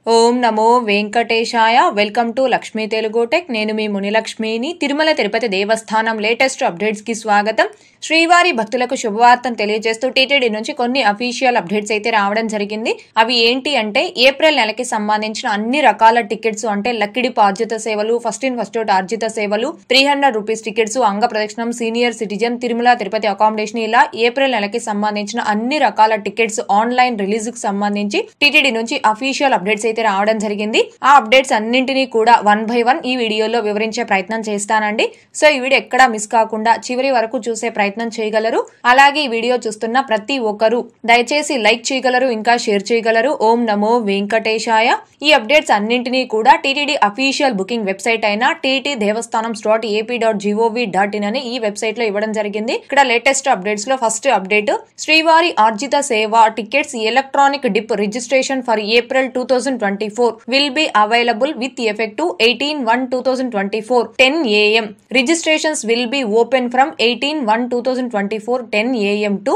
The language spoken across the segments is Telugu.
ఓం నమో వెంకటేశాయ. Welcome to Lakshmi Telugu tech. నేను మీ మునిలక్ష్మిని. తిరుమల తిరుపతి దేవస్థానం లేటెస్ట్ అప్డేట్స్ కి స్వాగతం. శ్రీవారి భక్తులకు శుభవార్తను తెలియజేస్తూ టీటీడీ నుంచి కొన్ని అఫీషియల్ అప్డేట్స్ అయితే రావడం జరిగింది. అవి ఏంటి అంటే ఏప్రిల్ నెలకి సంబంధించిన అన్ని రకాల టికెట్స్ అంటే లక్కిడిపు ఆర్జిత సేవలు, ఫస్ట్ ఇన్ ఫస్ట్ అవుట్ ఆర్జిత సేవలు, 300 రూపీస్ టికెట్స్, అంగ ప్రదక్షిణం, senior citizen, Tirumala Tirupati accommodation, ఇలా ఏప్రిల్ నెలకి సంబంధించిన అన్ని రకాల టికెట్స్ ఆన్లైన్ రిలీజ్ కి సంబంధించి టీటీడీ నుంచి అఫీషియల్ అప్డేట్స్ అయితే రావడం జరిగింది. ఆ అప్డేట్స్ అన్నింటినీ కూడా 1 by 1 ఈ వీడియోలో వివరించే ప్రయత్నం చేస్తానండి. సో ఈ వీడియో ఎక్కడా మిస్ కాకుండా చివరి వరకు చూసే ప్రయత్నం చేయగలరు. అలాగే ఈ వీడియో చూస్తున్న ప్రతి ఒక్కరూ దయచేసి లైక్ చేయగలరు, ఇంకా షేర్ చేయగలరు. ఓం నమో వెంకటేశాయ. ఈ అప్డేట్స్ అన్నింటినీ కూడా టీటీడీ అఫీషియల్ బుకింగ్ వెబ్సైట్ అయిన ttdevastanams.ap.gov.in అని ఈ వెబ్సైట్ లో ఇవ్వడం జరిగింది. ఇక్కడ లేటెస్ట్ అప్డేట్స్ లో ఫస్ట్ అప్డేట్, శ్రీవారి Arjitha Seva tickets electronic dip registration for April 2024 will be available with effect to 18/1/2024 10 am. Registrations will be open from 18/1/2024 10 am to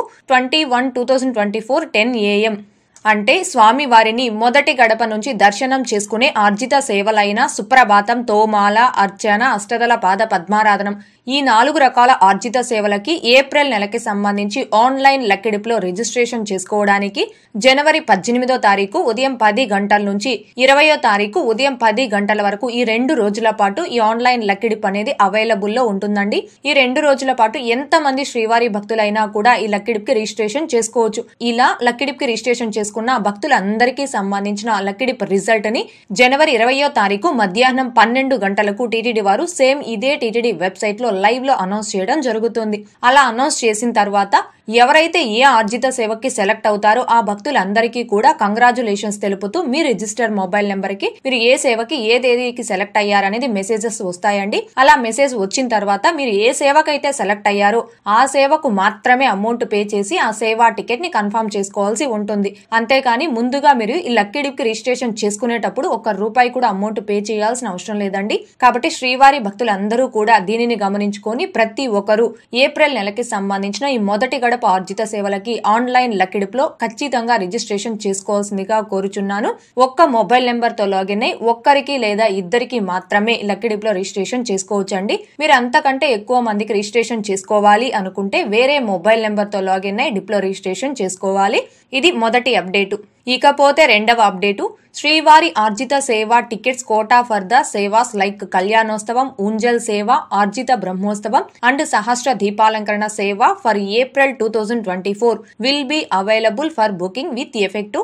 20/1/2024 10 am. అంటే స్వామి వారిని మొదటి గడప నుంచి దర్శనం చేసుకునే ఆర్జిత సేవలైన సుప్రభాతం, తోమాల, అర్చన, అష్టదళ పాద పద్మారాధనం, ఈ 4 రకాల ఆర్జిత సేవలకి ఏప్రిల్ నెలకి సంబంధించి ఆన్లైన్ లక్కిడిపులో రిజిస్ట్రేషన్ చేసుకోవడానికి జనవరి 18వ తారీఖు ఉదయం 10 గంటల నుంచి 20వ తారీఖు ఉదయం 10 గంటల వరకు ఈ 2 రోజుల పాటు ఈ ఆన్లైన్ లక్కిడిపు అనేది అవైలబుల్ లో ఉంటుందండి. ఈ 2 రోజుల పాటు ఎంతమంది శ్రీవారి భక్తులైనా కూడా ఈ లక్కిడిపుకి రిజిస్ట్రేషన్ చేసుకోవచ్చు. ఇలా లక్కిడిపుకి రిజిస్ట్రేషన్ చేసుకున్న భక్తులందరికీ సంబంధించిన లక్కిడిపు రిజల్ట్ ని జనవరి 20వ తారీఖు మధ్యాహ్నం 12 గంటలకు టీటీడీ వారు సేమ్ ఇదే టీటీడీ వెబ్సైట్ లో లైవ్ లో అనౌన్స్ చేయడం జరుగుతుంది. అలా అనౌన్స్ చేసిన తర్వాత ఎవరైతే ఏ ఆర్జిత సేవకి సెలెక్ట్ అవుతారో ఆ భక్తులందరికీ కూడా కంగ్రాచులేషన్స్ తెలుపుతూ మీ రిజిస్టర్ మొబైల్ నెంబర్ కి మీరు ఏ సేవకి ఏ తేదీకి సెలెక్ట్ అయ్యారనేది మెసేజెస్ వస్తాయండి. అలా మెసేజ్ వచ్చిన తర్వాత మీరు ఏ సేవకైతే సెలెక్ట్ అయ్యారో ఆ సేవకు మాత్రమే అమౌంట్ పే చేసి ఆ సేవా టికెట్ ని కన్ఫర్మ్ చేసుకోవాల్సి ఉంటుంది. అంతేకాని ముందుగా మీరు ఈ లక్కిడిపుకి రిజిస్ట్రేషన్ చేసుకునేటప్పుడు ₹1 కూడా అమౌంట్ పే చేయాల్సిన అవసరం లేదండి. కాబట్టి శ్రీవారి భక్తులందరూ కూడా దీనిని గమనించుకొని ప్రతి ఒక్కరూ ఏప్రిల్ నెలకి సంబంధించిన ఈ మొదటి గడప ఆర్జిత సేవలకి ఆన్లైన్ లక్కిడిపులో ఖచ్చితంగా రిజిస్ట్రేషన్ చేసుకోవాల్సిందిగా కోరుచున్నాను. ఒక్క మొబైల్ నెంబర్ తో లాగిన్ అయి ఒక్కరికి లేదా ఇద్దరికి మాత్రమే లక్కిడిపులో రిజిస్ట్రేషన్ చేసుకోవచ్చండి. మీరు అంతకంటే ఎక్కువ మందికి రిజిస్ట్రేషన్ చేసుకోవాలి అనుకుంటే వేరే మొబైల్ నెంబర్ తో లాగిన్ అయి డిప్లో రిజిస్ట్రేషన్ చేసుకోవాలి. ఇది మొదటి అప్డేటు. ఇకపోతే రెండవ అప్డేటు, శ్రీవారి Arjitha Seva tickets quota for the sevas like Kalyanotsavam, Unjal Seva, Arjitha Brahmotsavam and Sahasra Deepalankarana Seva for April 2024 will be available for booking with effect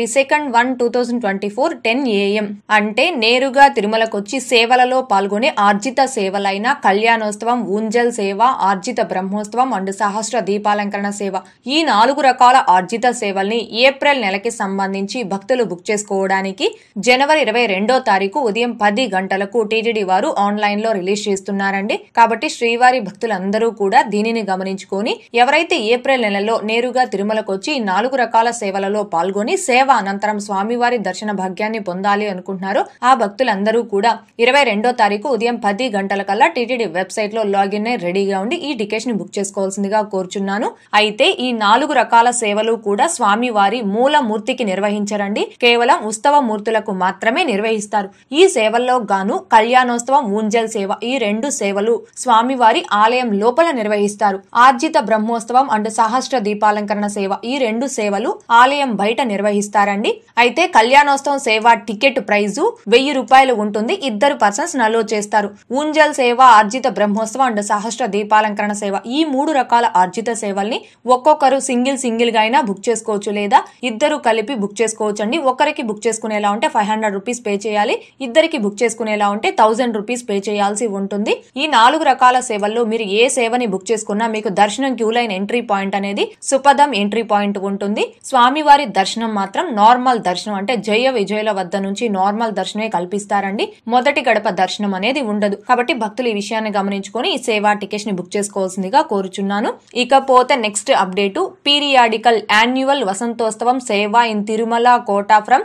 22/1/2024 10 am. అంటే నేరుగా తిరుమలకొచ్చి సేవలలో పాల్గొనే ఆర్జిత సేవలైన కళ్యాణోత్సవం, ఊంజల్ సేవ, ఆర్జిత బ్రహ్మోత్సవం అండ్ సహస్ర దీపాలంకరణ సేవ, ఈ 4 రకాల ఆర్జిత సేవల్ని ఏప్రిల్ నెలకి సంబంధించి భక్తులు బుక్ చేసుకోవడానికి జనవరి 22వ తారీఖు ఉదయం 10 గంటలకు టీటీడీ వారు ఆన్లైన్ లో రిలీజ్ చేస్తున్నారండి. కాబట్టి శ్రీవారి భక్తులందరూ కూడా దీనిని గమనించుకొని ఎవరైతే ఏప్రిల్ నెలలో నేరుగా తిరుమలకు వచ్చి 4 రకాల సేవలలో పాల్గొని సేవ అనంతరం స్వామివారి దర్శన భాగ్యాన్ని పొందాలి అనుకుంటున్నారో ఆ భక్తులందరూ కూడా 22వ తారీఖు ఉదయం 10 గంటల కల్లా టీటీడీ వెబ్సైట్ లో లాగిన్ అయి రెడీగా ఉండి ఈ టికెట్స్ ని బుక్ చేసుకోవాల్సిందిగా కోరుచున్నాను. అయితే ఈ 4 రకాల సేవలు కూడా స్వామివారి మూల మూర్తికి నిర్వహించరండి, కేవలం ఉత్సవ మూర్తులకు మాత్రమే నిర్వహిస్తారు. ఈ సేవల్లో గాను కళ్యాణోత్సవం, ఊంజల్ సేవ, ఈ 2 సేవలు స్వామివారి ఆలయం లోపల నిర్వహిస్తారు. ఆర్జిత బ్రహ్మోత్సవం అండ్ సహస్ర దీపాలంకరణ సేవ, ఈ 2 సేవలు ఆలయం బయట నిర్వహిస్తారండి. అయితే కళ్యాణోత్సవం సేవ టికెట్ ప్రైజు ₹1000 ఉంటుంది. 2 పర్సన్స్ అలో చేస్తారు. ఊంజల్ సేవ, ఆర్జిత బ్రహ్మోత్సవం అండ్ సహస్ర దీపాలంకరణ సేవ, ఈ 3 రకాల ఆర్జిత సేవల్ని ఒక్కొక్కరు సింగిల్ గా అయినా బుక్ చేసుకోవచ్చు లేదా ఇద్దరు కలిపి బుక్ చేసుకోవచ్చు అండి. ఒకరికి బుక్ చేసుకునేలా ఉంటే ₹500 పే చేయాలి, ఇద్దరికి బుక్ చేసుకునేలా ఉంటే ₹1000 పే చేయాల్సి ఉంటుంది. ఈ 4 రకాల సేవల్లో మీరు ఏ సేవని బుక్ చేసుకున్నా మీకు దర్శనం క్యూ లైన్ ఎంట్రీ పాయింట్ అనేది సుపదం ఎంట్రీ పాయింట్ ఉంటుంది. స్వామివారి దర్శనం మాత్రం నార్మల్ దర్శనం అంటే జయ విజయుల వద్ద నుంచి నార్మల్ దర్శనమే కల్పిస్తారండి. మొదటి గడప దర్శనం అనేది ఉండదు. కాబట్టి భక్తులు ఈ విషయాన్ని గమనించుకొని ఈ సేవా టికెట్స్ ని బుక్ చేసుకోవాల్సిందిగా కోరుచున్నాను. ఇకపోతే next update, periodical annual Vasantotsavam Seva in Tirumala quota from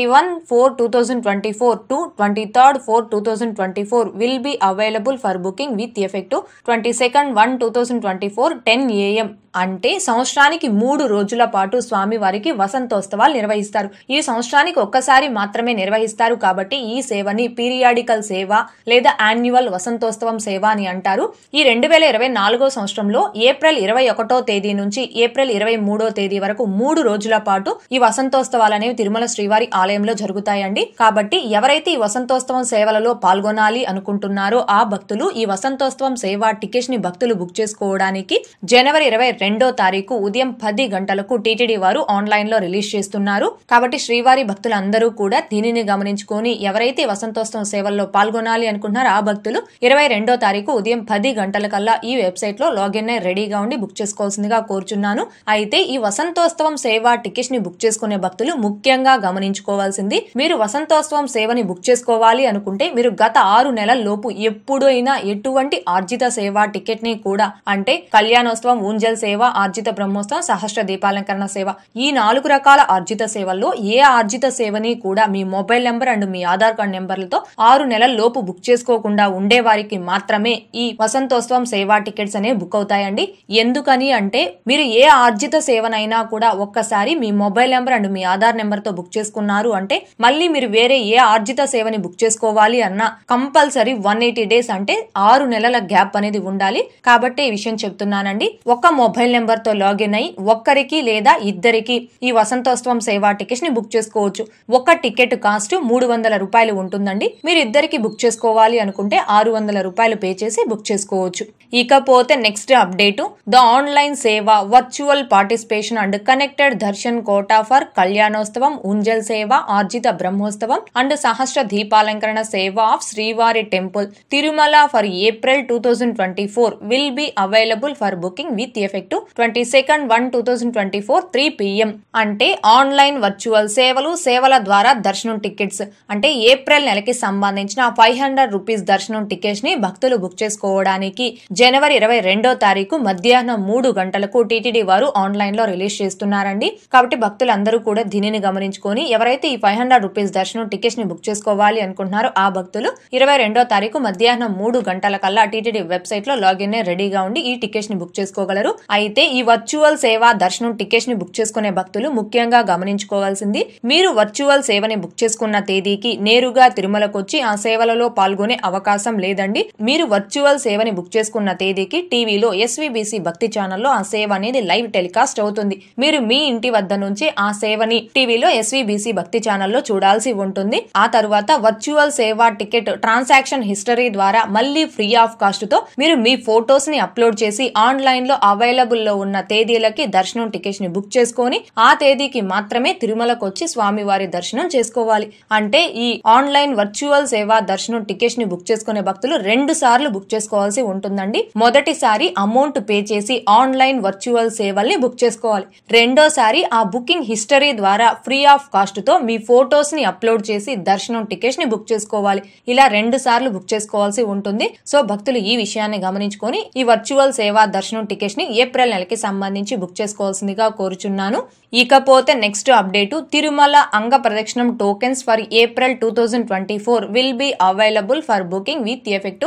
21/4/2024 to 23rd/4/2024 will be available for booking with effect to 22nd/1/2024 10 am. అంటే సంవత్సరానికి 3 రోజుల పాటు స్వామివారికి వసంతోత్సవాలు నిర్వహిస్తారు. ఈ సంవత్సరానికి ఒక్కసారి మాత్రమే నిర్వహిస్తారు కాబట్టి ఈ సేవని పీరియాడికల్ సేవ లేదా యాన్యువల్ వసంతోత్సవం సేవ అని అంటారు. ఈ 2024 సంవత్సరంలో ఏప్రిల్ 21వ తేదీ నుంచి ఏప్రిల్ 23వ తేదీ వరకు 3 రోజుల పాటు ఈ వసంతోత్సవాలు అనేవి తిరుమల శ్రీవారి ఆలయంలో జరుగుతాయండి. కాబట్టి ఎవరైతే ఈ వసంతోత్సవం సేవలలో పాల్గొనాలి అనుకుంటున్నారో ఆ భక్తులు ఈ వసంతోత్సవం సేవ టికెట్స్ ని భక్తులు బుక్ చేసుకోవడానికి జనవరి 22వ తారీఖు ఉదయం 10 గంటలకు టీటీడీ వారు ఆన్లైన్ లో రిలీజ్ చేస్తున్నారు. కాబట్టి శ్రీవారి భక్తులందరూ కూడా దీనిని గమనించుకొని ఎవరైతే వసంతోత్సవం సేవల్లో పాల్గొనాలి అనుకుంటున్నారో ఆ భక్తులు 22వ తారీఖు ఉదయం 10 గంటలకల్లా ఈ వెబ్సైట్ లో లాగిన్ అయి రెడీగా ఉండి బుక్ చేసుకోవాల్సిందిగా కోరుచున్నాను. అయితే ఈ వసంతోత్సవం సేవ టికెట్స్ ని బుక్ చేసుకునే భక్తులు ముఖ్యంగా గమనించుకోవాల్సింది, మీరు వసంతోత్సవం సేవని బుక్ చేసుకోవాలి అనుకుంటే మీరు గత 6 నెలల లోపు ఎప్పుడైనా ఎటువంటి ఆర్జిత సేవ టికెట్ ని కూడా అంటే కళ్యాణోత్సవం, ఊంజల్ సేవ, ఆర్జిత బ్రహ్మోత్సవం, సహస్ర దీపాలంకరణ సేవ ఈ 4 రకాల ఆర్జిత సేవల్లో ఏ ఆర్జిత సేవని కూడా మీ మొబైల్ నెంబర్ అండ్ మీ ఆధార్ కార్డ్ నెంబర్లతో 6 నెలల లోపు బుక్ చేసుకోకుండా ఉండే వారికి మాత్రమే ఈ వసంతోత్సవం సేవ టికెట్స్ అనేవి బుక్ అవుతాయండి. ఎందుకని అంటే మీరు ఏ ఆర్జిత సేవనైనా కూడా ఒక్కసారి మీ మొబైల్ నెంబర్ అండ్ మీ ఆధార్ నెంబర్ తో బుక్ చేసుకున్నారు అంటే మళ్ళీ మీరు వేరే ఏ ఆర్జిత సేవని బుక్ చేసుకోవాలి అన్నా కంపల్సరీ 180 డేస్ అంటే 6 నెలల గ్యాప్ అనేది ఉండాలి. కాబట్టి ఈ విషయం చెప్తున్నానండి. ఒక మొబైల్ నెంబర్ తో లాగిన్ అయి ఒక్కరికి లేదా ఇద్దరికి ఈ వసంతోత్సవం సేవ టికెట్స్ ని బుక్ చేసుకోవచ్చు. ఒక టికెట్ కాస్ట్ 300 రూపాయలు ఉంటుందండి. మీరు ఇద్దరికి బుక్ చేసుకోవాలి అనుకుంటే 600 రూపాయలు పే చేసి బుక్ చేసుకోవచ్చు. ఇకపోతే next update, the online seva virtual participation and connected darshan quota for Kalyanotsavam, Unjal సేవ, ఆర్జిత బ్రహ్మోత్సవం అండ్ సహస్ర దీపాలంకరణ సేవ ఆఫ్ శ్రీవారి temple Tirumala for April 2024 will be available for booking with effect 22/1/2024 3 PM. అంటే ఆన్లైన్ వర్చువల్ సేవల ద్వారా దర్శనం టికెట్స్ అంటే ఏప్రిల్ నెలకి సంబంధించిన 500 రూపీస్ దర్శనం టికెట్స్ ని భక్తులు బుక్ చేసుకోవడానికి జనవరి 22వ తారీఖు మధ్యాహ్నం 3 గంటలకు టీటీడీ వారు ఆన్లైన్ లో రిలీజ్ చేస్తున్నారండి. కాబట్టి భక్తులందరూ కూడా దీనిని గమనించుకొని ఎవరైతే ఈ 500 రూపీస్ దర్శనం టికెట్స్ ని బుక్ చేసుకోవాలి అనుకుంటున్నారో ఆ భక్తులు 22వ తారీఖు మధ్యాహ్నం 3 గంటల కల్లా టీటీడీ వెబ్సైట్ లో లాగిన్ అయి రెడీగా ఉండి ఈ టికెట్స్ ని బుక్ చేసుకోగలరు. అయితే ఈ వర్చువల్ సేవ దర్శనం టికెట్స్ ని బుక్ చేసుకునే భక్తులు ముఖ్యంగా గమనించుకోవాల్సింది, మీరు వర్చువల్ సేవని బుక్ చేసుకున్న తేదీకి నేరుగా తిరుమలకు వచ్చి ఆ సేవలలో పాల్గొనే అవకాశం లేదండి. మీరు వర్చువల్ సేవని బుక్ చేసుకున్న తేదీకి టీవీలో SVBC భక్తి ఛానల్లో ఆ సేవ అనేది లైవ్ టెలికాస్ట్ అవుతుంది. మీరు మీ ఇంటి వద్ద నుంచి ఆ సేవని టీవీలో SVBC భక్తి ఛానల్లో చూడాల్సి ఉంటుంది. ఆ తరువాత వర్చువల్ సేవ టికెట్ ట్రాన్సాక్షన్ హిస్టరీ ద్వారా మళ్ళీ ఫ్రీ ఆఫ్ కాస్ట్ తో మీరు మీ ఫోటోస్ ని అప్లోడ్ చేసి ఆన్లైన్ లో అవైలబుల్ లో ఉన్న తేదీలకి దర్శనం టికెట్స్ ని బుక్ చేసుకొని ఆ తేదీకి మాత్రమే తిరుమలకు వచ్చి స్వామివారి దర్శనం చేసుకోవాలి. అంటే ఈ ఆన్లైన్ వర్చువల్ సేవ దర్శనం టికెట్స్ ని బుక్ చేసుకునే భక్తులు 2 సార్లు బుక్ చేసుకోవాల్సి ఉంటుందండి. మొదటిసారి అమౌంట్ పే చేసి ఆన్లైన్ వర్చువల్ సేవల్ని బుక్ చేసుకోవాలి. రెండోసారి ఆ బుకింగ్ హిస్టరీ ద్వారా ఫ్రీ ఆఫ్ కాస్ట్ తో మీ ఫోటోస్ ని అప్లోడ్ చేసి దర్శనం టికెట్స్ ని బుక్ చేసుకోవాలి. ఇలా 2 సార్లు బుక్ చేసుకోవాల్సి ఉంటుంది. సో భక్తులు ఈ విషయాన్ని గమనించుకొని ఈ వర్చువల్ సేవ దర్శనం టికెట్స్ ని ఏప్రిల్ నెలకి సంబంధించి బుక్ చేసుకోవాల్సిందిగా కోరుచున్నాను. ఇకపోతే next update, Tirumala Anga Pradakshinam tokens for April 2024 will be available for booking with effect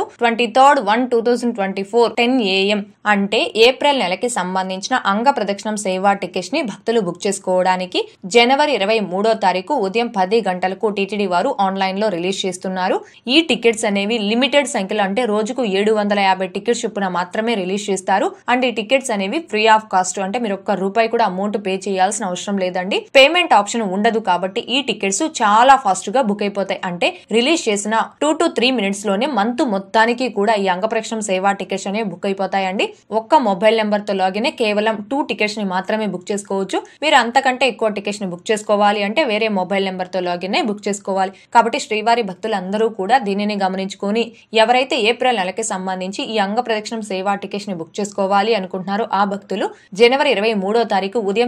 23/1/2024 10 AM. అంటే ఏప్రిల్ నెలకి సంబంధించిన అంగ ప్రదక్షిణం సేవా టికెట్స్ ని భక్తులు బుక్ చేసుకోవడానికి జనవరి 23వ తారీఖు ఉదయం 10 గంటలకు టీటీడీ వారు ఆన్లైన్ లో రిలీజ్ చేస్తున్నారు. ఈ టికెట్స్ అనేవి లిమిటెడ్ సంఖ్యలో అంటే రోజుకు 750 టికెట్స్ చొప్పున మాత్రమే రిలీజ్ చేస్తారు. అండ్ ఈ టికెట్స్ అనేవి ఫ్రీ ఆఫ్ కాస్ట్ అంటే మీరు ₹1 కూడా అమౌంట్ పే చేయాల్సిన అవసరం లేదండి. పేమెంట్ ఆప్షన్ ఉండదు కాబట్టి ఈ టికెట్స్ చాలా ఫాస్ట్ గా బుక్ అయిపోతాయి. అంటే రిలీజ్ చేసిన 2 to 3 minutes లోనే మంత్ మొత్తానికి కూడా ఈ అంగ ప్రదక్షిణం సేవా టికెట్స్ అనేవి బుక్ అయిపోతాయండి. ఒక్క మొబైల్ నెంబర్ తో లాగిన్ కేవలం 2 టికెట్స్ ని మాత్రమే బుక్ చేసుకోవచ్చు. మీరు అంతకంటే ఎక్కువ టికెట్స్ ని బుక్ చేసుకోవాలి అంటే వేరే మొబైల్ నెంబర్ తో లాగిన్ బుక్ చేసుకోవాలి. కాబట్టి శ్రీవారి భక్తులందరూ కూడా దీనిని గమనించుకొని ఎవరైతే ఏప్రిల్ నెలకి సంబంధించి ఈ అంగ ప్రదక్షిణం సేవా టికెట్స్ ని బుక్ చేసుకోవాలి అనుకుంటున్నారో ఆ భక్తులు జనవరి 23వ తారీఖు ఉదయం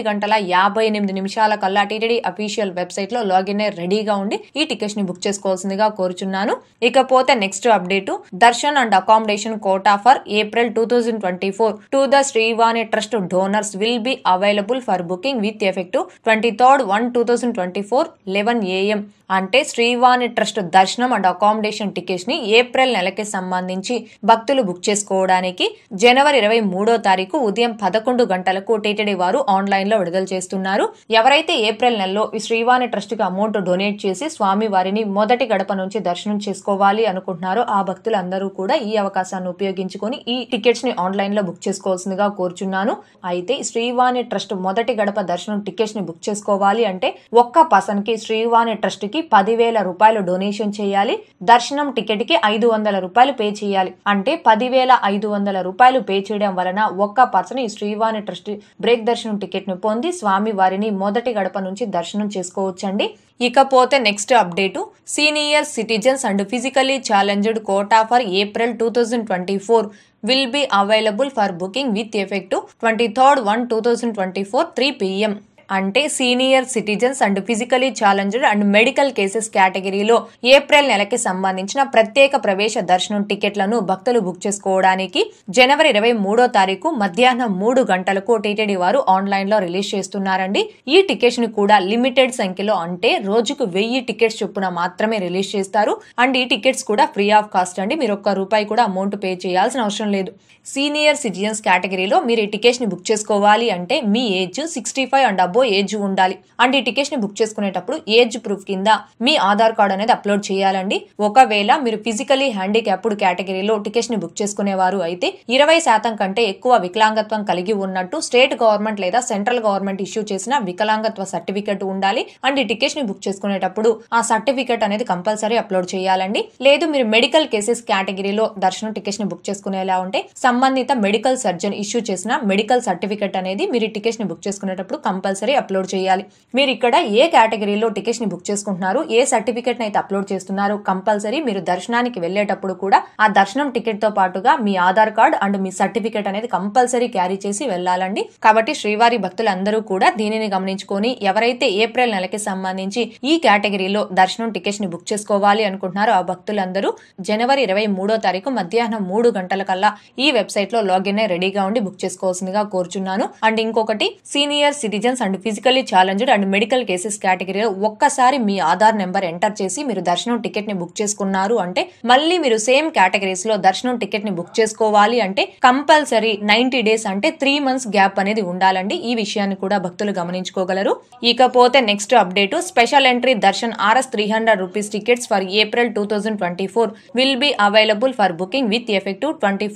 9:58 కల్లా టీటీడీ అఫీషియల్ వెబ్సైట్ లో లాగిన్ రెడీగా ఉండి ఈ టికెట్స్ ని బుక్ చేసుకోవాల్సిందిగా కోరుచున్నాను. ఇకపోతే next update, darshan and accommodation quota for April 2024 to the Srivani trust donors will be available for booking with effect 23/1/2024 11 AM. అంటే శ్రీవాణి ట్రస్ట్ దర్శనం అండ్ అకామిడేషన్ టికెట్స్ ని ఏప్రిల్ నెలకి సంబంధించి భక్తులు బుక్ చేసుకోవడానికి జనవరి 23వ తారీఖు ఉదయం 11 గంటలకు టీటీడీ వారు ఆన్లైన్ లో విడుదల చేస్తున్నారు. ఎవరైతే ఏప్రిల్ నెలలో ఈ శ్రీవాణి ట్రస్ట్ కి అమౌంట్ డొనేట్ చేసి స్వామి వారిని మొదటి గడప నుంచి దర్శనం చేసుకోవాలి అనుకుంటున్నారో ఆ భక్తులందరూ కూడా ఈ అవకాశాన్ని ఉపయోగించుకొని ఈ టికెట్స్ ని ఆన్లైన్ లో బుక్ చేసుకోవాల్సిందిగా కోరుచున్నాను. అయితే శ్రీవాణి ట్రస్ట్ మొదటి గడప దర్శనం టికెట్స్ ని బుక్ చేసుకోవాలి అంటే ఒక్క పర్సన్ కి శ్రీవాణి ట్రస్ట్ కి 10,000 రూపాయలు డొనేషన్ చేయాలి. దర్శనం టికెట్ కి 500 రూపాయలు పే చేయాలి. అంటే 10,500 రూపాయలు పే చేయడం వలన ఒక్క పర్సన్ ఈ శ్రీవాణి ట్రస్ట్ బ్రేక్ దర్శనం టికెట్ ను పొంది స్వామి వారిని మొదటి గడప నుంచి దర్శనం చేసుకోవచ్చండి. ఇకపోతే next update senior citizens and physically challenged quota for April 2024 will be available for booking with effect to 23/1/2024 3 PM. అంటే senior citizens and physically challenged and medical cases కేటగిరీలో ఏప్రిల్ నెలకి సంబంధించిన ప్రత్యేక ప్రవేశ దర్శనం టికెట్లను భక్తులు బుక్ చేసుకోవడానికి జనవరి 23వ తారీఖు మధ్యాహ్నం 3 గంటలకు టీటీడీ వారు ఆన్లైన్ లో రిలీజ్ చేస్తున్నారండి. ఈ టికెట్స్ ని కూడా లిమిటెడ్ సంఖ్యలో అంటే రోజుకు 1000 టికెట్స్ చొప్పున మాత్రమే రిలీజ్ చేస్తారు. అండ్ ఈ టికెట్స్ కూడా ఫ్రీ ఆఫ్ కాస్ట్ అండి. మీరు ₹1 కూడా అమౌంట్ పే చేయాల్సిన అవసరం లేదు. సీనియర్ సిటిజన్స్ కేటగిరీలో మీరు ఈ టికెట్స్ ని బుక్ చేసుకోవాలి అంటే మీ ఏజ్ 65 అండ్ అబో ఏజ్ ఉండాలి. అండ్ ఈ టికెట్స్ ని బుక్ చేసుకునేటప్పుడు ఏజ్ ప్రూఫ్ కింద మీ ఆధార్ కార్డ్ అనేది అప్లోడ్ చేయాలండి. ఒకవేళ మీరు ఫిజికలీ హ్యాండిక్యాప్డ్ కేటగిరీలో టికెట్స్ ని బుక్ చేసుకునేవారు అయితే 20% కంటే ఎక్కువ వికలాంగత్వం కలిగి ఉన్నట్టు స్టేట్ గవర్నమెంట్ లేదా సెంట్రల్ గవర్నమెంట్ ఇష్యూ చేసిన వికలాంగత్వ సర్టిఫికెట్ ఉండాలి. అండ్ ఈ టికెట్స్ ని బుక్ చేసుకునేటప్పుడు ఆ సర్టిఫికెట్ అనేది కంపల్సరీ అప్లోడ్ చేయాలండి. లేదు మీరు మెడికల్ కేసెస్ కేటగిరీలో దర్శనం టికెట్స్ ని బుక్ చేసుకునేలా ఉంటే సంబంధిత మెడికల్ సర్జన్ ఇష్యూ చేసిన మెడికల్ సర్టిఫికెట్ అనేది మీరు టికెట్స్ ని బుక్ చేసుకునేటప్పుడు కంపల్సరీ అప్లోడ్ చేయాలి. మీరు ఇక్కడ ఏ కేటగిరీలో టికెట్స్ ని బుక్ చేసుకుంటున్నారు, ఏ సర్టిఫికెట్ అయితే అప్లోడ్ చేస్తున్నారు, కంపల్సరీ మీరు దర్శనానికి వెళ్లేటప్పుడు కూడా ఆ దర్శనం టికెట్ తో పాటుగా మీ ఆధార్ కార్డ్ అండ్ మీ సర్టిఫికెట్ అనేది కంపల్సరీ క్యారీ చేసి వెళ్లాలండి. కాబట్టి శ్రీవారి భక్తులందరూ కూడా దీనిని గమనించుకొని ఎవరైతే ఏప్రిల్ నెలకి సంబంధించి ఈ కేటగిరీలో దర్శనం టికెట్స్ ని బుక్ చేసుకోవాలి అనుకుంటున్నారో ఆ భక్తులందరూ జనవరి 23వ తారీఖు మధ్యాహ్నం 3 గంటల కల్లా ఈ వెబ్సైట్ లో లాగిన్ అయి రెడీగా ఉండి బుక్ చేసుకోవాల్సిందిగా కోరుచున్నాను. అండ్ ఇంకొకటి senior citizens and physically challenged and medical cases కేటగిరీలో ఒక్కసారి మీ ఆధార్ నెంబర్ ఎంటర్ చేసి మీరు దర్శనం టికెట్ ని బుక్ చేసుకున్నారు అంటే మళ్ళీ మీరు సేమ్ కేటగిరీస్ లో దర్శనం టికెట్ ని బుక్ చేసుకోవాలి అంటే కంపల్సరీ 90 డేస్ అంటే 3 మంత్స్ గ్యాప్ అనేది ఉండాలండి. ఈ విషయాన్ని కూడా భక్తులు గమనించుకోగలరు. ఇకపోతే next update special entry darshan RS 300 rupees tickets for April 2024 will be available for booking with effect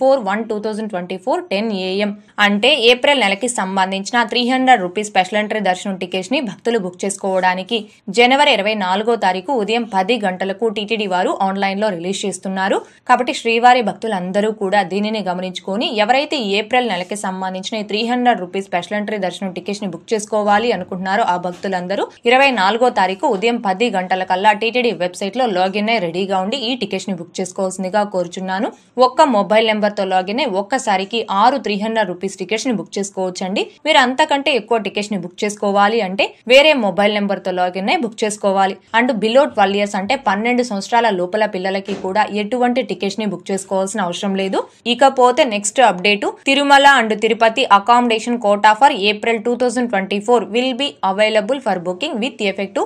24/1/2024 10 AM. అంటే ఏప్రిల్ నెలకి సంబంధించిన 300 రూపీస్ స్పెషల్ ఎంట్రీ దర్శనం టికెట్స్ ని భక్తులు బుక్ చేసుకోవడానికి జనవరి 24వ తారీఖు ఉదయం 10 గంటలకు టీటీడీ వారు ఆన్లైన్ లో రిలీజ్ చేస్తున్నారు. కాబట్టి శ్రీవారి భక్తులందరూ కూడా దీనిని గమనించుకొని ఎవరైతే ఏప్రిల్ నెలకి సంబంధించిన 300 రూపీస్ స్పెషల్ ఎంట్రీ దర్శనం టికెట్స్ ని బుక్ చేసుకోవాలి అనుకుంటున్నారో ఆ భక్తులందరూ 24వ తారీఖు ఉదయం 10 గంటల కల్లా టీటీడీ వెబ్సైట్ లో లాగిన్ అయి రెడీగా ఉండి ఈ టికెట్స్ ని బుక్ చేసుకోవాల్సిందిగా కోరుచున్నాను. ఒక్క మొబైల్ నెంబర్ తో లాగిన్ అయి ఒక్కసారికి 6 300 రూపీస్ టికెట్స్ ని బుక్ చేసుకోవచ్చండి. మీరు అంతకంటే ఎక్కువ టికెట్స్ ని బుక్ చేసుకోవాలి అంటే వేరే మొబైల్ నెంబర్ తో లాగిన్ అయి బుక్ చేసుకోవాలి. అండ్ బిలో 12 ఇయర్స్ అంటే 12 సంవత్సరాల లోపల పిల్లలకి కూడా ఎటువంటి టికెట్స్ ని బుక్ చేసుకోవాల్సిన అవసరం లేదు. ఇకపోతే next update Tirumala and Tirupati accommodation quota for April 2024 will be available for booking with effect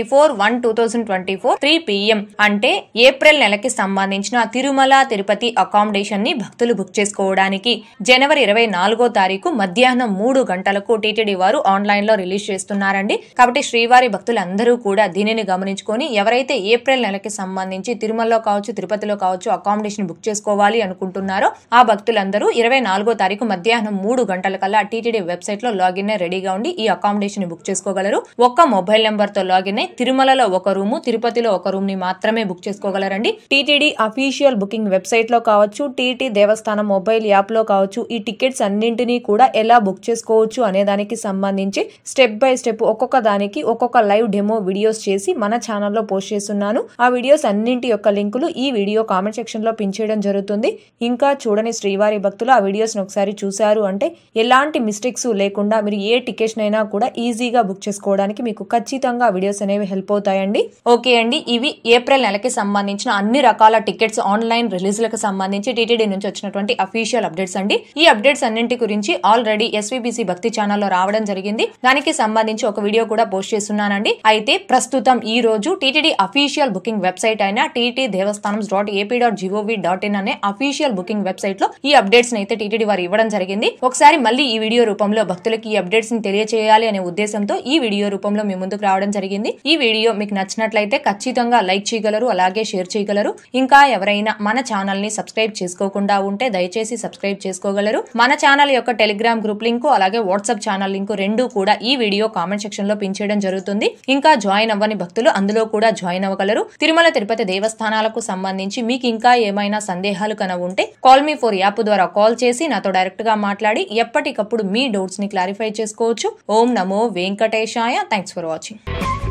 24/1/2024 3 PM. అంటే ఏప్రిల్ నెలకి సంబంధించిన తిరుమల తిరుపతి అకామిడేషన్ ని భక్తులు బుక్ చేసుకోవడానికి జనవరి 24వ తారీఖు మధ్యాహ్నం 3 గంటలకు టీటీడీ వారు ఆన్లైన్ లో రిలీజ్ చేస్తున్నారండి. కాబట్టి శ్రీవారి భక్తులందరూ కూడా దీనిని గమనించుకొని ఎవరైతే ఏప్రిల్ నెలకి సంబంధించి తిరుమలలో కావచ్చు తిరుపతిలో కావచ్చు అకామిడేషన్ బుక్ చేసుకోవాలి అనుకుంటున్నారో ఆ భక్తులందరూ 24వ తారీఖు మధ్యాహ్నం 3 గంటల కల్లా టీటీడీ వెబ్సైట్ లో లాగిన్ అయి రెడీగా ఉండి ఈ అకామిడేషన్ బుక్ చేసుకోగలరు. ఒక్క మొబైల్ నెంబర్ తో లాగిన్ అయి తిరుమలలో ఒక రూము తిరుపతిలో ఒక రూమ్ ని మాత్రమే బుక్ చేసుకోగలరండి. టీటీడీ అఫీషియల్ బుకింగ్ వెబ్సైట్ లో కావచ్చు టీటీ దేవస్థానం మొబైల్ యాప్ లో కావచ్చు ఈ టికెట్స్ అన్నింటినీ కూడా ఎలా బుక్ చేసుకోవచ్చు అనే దానికి సంబంధించి స్టెప్ బై స్టెప్ ఒక్కొక్క దానికి ఒక్కొక్క లైవ్ డెమో వీడియోస్ చేసి మన ఛానల్లో పోస్ట్ చేస్తున్నాను. ఆ వీడియోస్ అన్నింటి యొక్క లింకులు ఈ వీడియో కామెంట్ సెక్షన్ లో పిన్ చేయడం జరుగుతుంది. ఇంకా చూడని శ్రీవారి భక్తులు ఆ వీడియోస్ ఒకసారి చూశారు అంటే ఎలాంటి మిస్టేక్స్ లేకుండా మీరు ఏ టికెట్స్ అయినా కూడా ఈజీగా బుక్ చేసుకోవడానికి మీకు ఖచ్చితంగా వీడియోస్ అనేవి హెల్ప్ అవుతాయండి. ఓకే అండి, ఇవి ఏప్రిల్ నెలకి సంబంధించిన అన్ని రకాల టికెట్స్ ఆన్లైన్ రిలీజ్లకు సంబంధించి టీటీడీ నుంచి వచ్చినటువంటి అఫీషియల్ అప్డేట్స్ అండి. ఈ అప్డేట్స్ అన్నింటి గురించి ఆల్రెడీ SVBC భక్తి ఛానల్లో రావడం జరిగింది. దానికి సంబంధించి ఒక వీడియో కూడా పోస్ట్ చేస్తున్నానండి. అయితే ప్రస్తుతం ఈ రోజు టీటీడీ అఫీషియల్ బుకింగ్ వెబ్సైట్ అయిన ttdevastanams.ap.gov.in అనే అఫీషియల్ బుకింగ్ వెబ్సైట్ లో ఈ అప్డేట్స్ అయితే టీటీడీ వారు ఇవ్వడం జరిగింది. ఒకసారి మళ్ళీ ఈ వీడియో రూపంలో భక్తులకి ఈ అప్డేట్స్ ని తెలియజేయాలి అనే ఉద్దేశంతో ఈ వీడియో రూపంలో మీ ముందుకు రావడం జరిగింది. ఈ వీడియో మీకు నచ్చినట్లయితే ఖచ్చితంగా లైక్ చేయగలరు, అలాగే షేర్ చేయగలరు. ఇంకా ఎవరైనా మన ఛానల్ ని సబ్స్క్రైబ్ చేసుకోకుండా ఉంటే దయచేసి సబ్స్క్రైబ్ చేసుకోగలరు. మన ఛానల్ యొక్క టెలిగ్రామ్ గ్రూప్ లింక్ అలాగే వాట్సాప్ ఛానల్ లింక్ రెండు కూడా ఈ వీడియో కామెంట్ సెక్షన్ లో పిన్ చేయడం జరుగుతుంది. ఇంకా జాయిన్ అవ్వని భక్తులు అందులో కూడా జాయిన్ అవ్వగలరు. తిరుమల తిరుపతి దేవస్థానాలకు సంబంధించి మీకు ఇంకా ఏమైనా సందేహాలు కన ఉంటే కాల్ మీ ఫోర్ యాప్ ద్వారా కాల్ చేసి నాతో డైరెక్ట్ గా మాట్లాడి ఎప్పటికప్పుడు మీ డౌట్స్ ని క్లారిఫై చేసుకోవచ్చు. ఓం నమో వెంకటేశాయ. Thanks for watching.